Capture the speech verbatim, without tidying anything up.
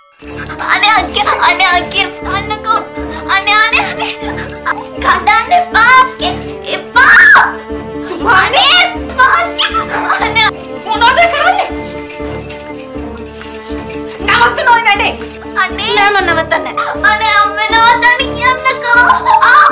Ane akke, ane akke, annako, ane ane ane, kadane paake, epa, ane paake, ane, මොනවද කරන්නේ? නවත්තනොයි වැඩේ. අනේ නෑ මම නවත්තන්නේ. අනේ අම්මේ නවත්තන්න කියන්නකෝ.